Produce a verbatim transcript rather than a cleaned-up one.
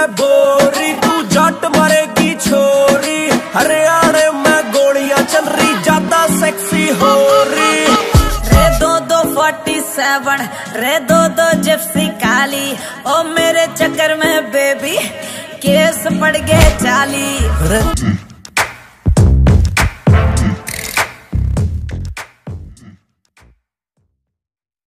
में बोरी, तू जट मरेगी छोरी। हरियाणा में गोलियां चल रही, ज्यादा सेक्सी हो रही। रे दो दो फोर्टी सेवन, रे दो दो जिप्सी काली, ओ मेरे चक्कर में बेबी केस पड़ गए चाली।